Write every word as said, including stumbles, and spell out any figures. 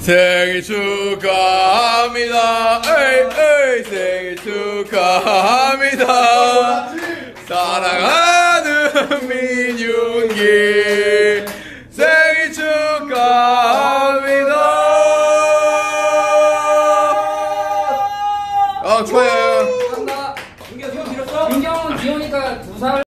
생일 축하합니다. 에이, 에이, 생일 축하합니다. 사랑하는 민윤기 생일 축하합니다. 아, 좋아요. 민경은 귀여우니까 두 살.